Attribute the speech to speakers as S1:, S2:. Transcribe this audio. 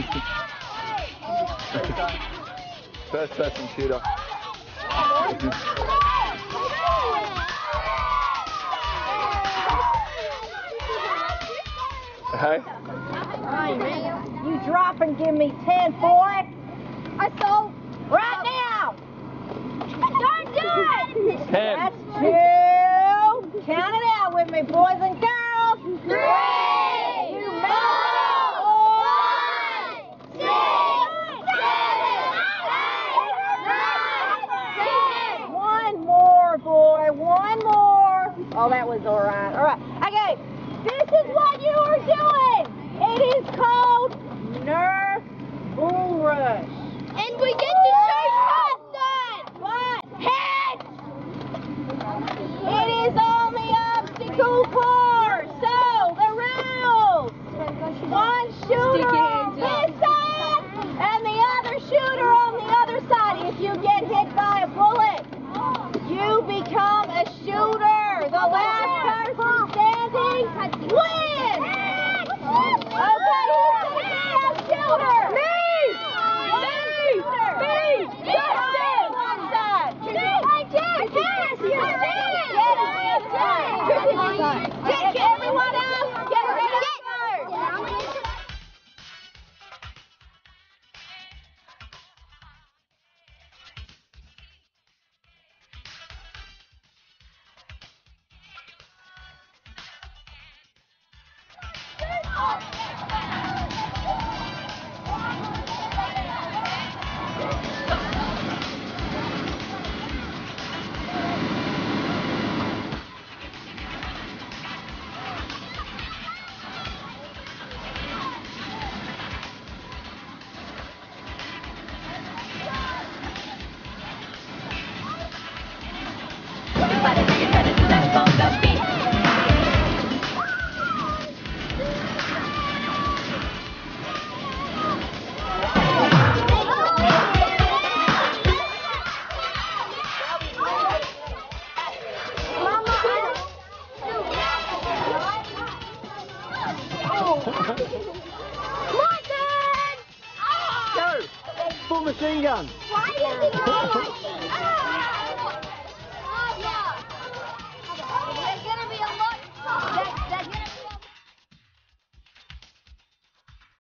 S1: First person shooter. Hey?
S2: Hey, man, you drop and give me 10 for it.
S3: I saw.
S2: Right now.
S3: Don't do it.
S1: 10.
S2: That's 2. Count it out with me, boys and girls.
S3: 3, 4, 5, 6, 7, 8, 9, 10.
S2: One more, boy. One more. Oh, that was all right. All right. Okay. This is what you are doing. It is called Nerf Bull Rush.
S3: And we get to shoot something.
S2: What?
S3: Heads.
S2: It is on the obstacle course. So, the rules. One shooter on this side and the other shooter on the other side. If you get hit by a bullet, you become a shooter. The last person standing wins. Okay, who's going to be a shooter? Me! Justin! One side. Get everyone out. Get ready to go.
S1: Go! Full machine gun!
S3: Why is it going?